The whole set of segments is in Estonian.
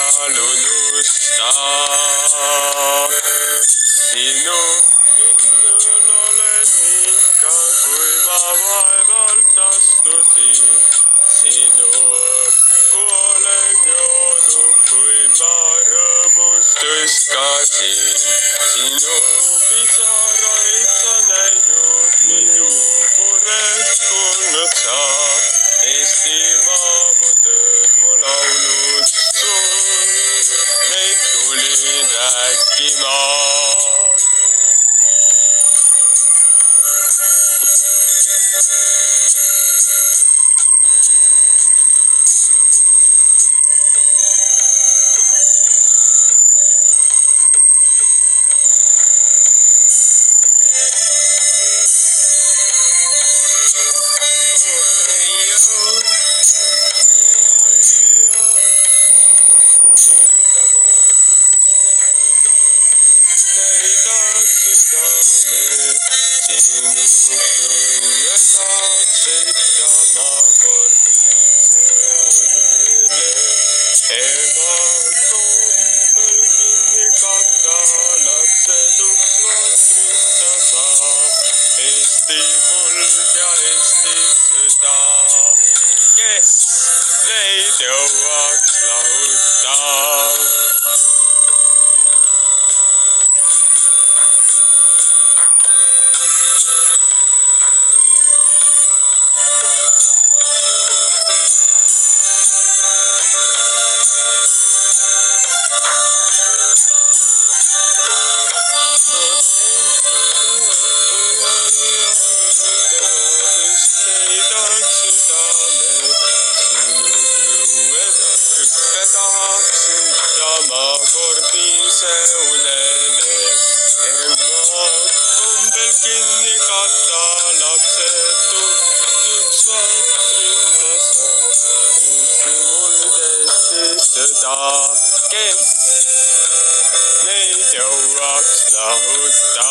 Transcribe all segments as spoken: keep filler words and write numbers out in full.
iial unusta. Sinu hinnul olen minka, kui ma vaevalt astusin. Sinu õhku olen joonud, kui ma rõõmust hõiskasin. Sinu pisaraid sa näinud, minu murest kuulnud sa. Eestimaa mu tööd mu laulud, sul neid tulin rääkima. Kes neid jõuaks lahuta. Kes neid jõuaks lahuta.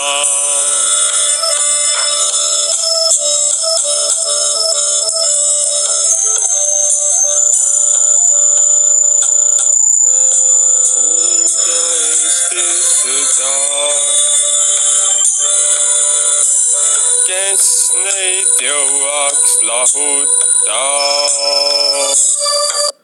Kuulda Eesti sõda, kes neid jõuaks lahuta.